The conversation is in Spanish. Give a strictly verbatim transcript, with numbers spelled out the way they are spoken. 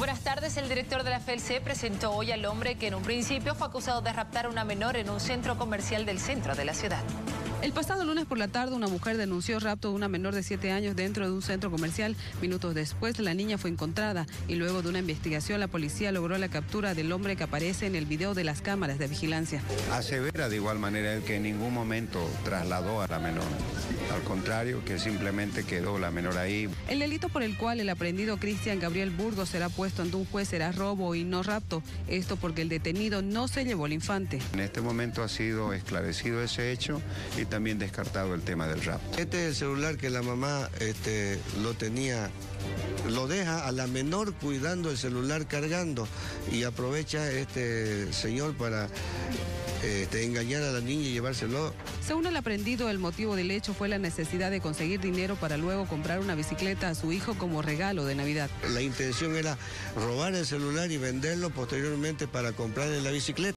Buenas tardes. El director de la F E L C presentó hoy al hombre que en un principio fue acusado de raptar a una menor en un centro comercial del centro de la ciudad. El pasado lunes por la tarde, una mujer denunció rapto de una menor de siete años dentro de un centro comercial. Minutos después, la niña fue encontrada y luego de una investigación, la policía logró la captura del hombre que aparece en el video de las cámaras de vigilancia. Asevera de igual manera el que en ningún momento trasladó a la menor. Al contrario, que simplemente quedó la menor ahí. El delito por el cual el aprehendido Cristian Gabriel Burgos será puesto ante un juez será robo y no rapto. Esto porque el detenido no se llevó al infante. En este momento ha sido esclarecido ese hecho y también descartado el tema del rapto. Este es el celular que la mamá este, lo tenía, lo deja a la menor cuidando el celular, cargando, y aprovecha este señor para este, engañar a la niña y llevárselo. Según el aprehendido, el motivo del hecho fue la necesidad de conseguir dinero para luego comprar una bicicleta a su hijo como regalo de Navidad. La intención era robar el celular y venderlo posteriormente para comprarle la bicicleta.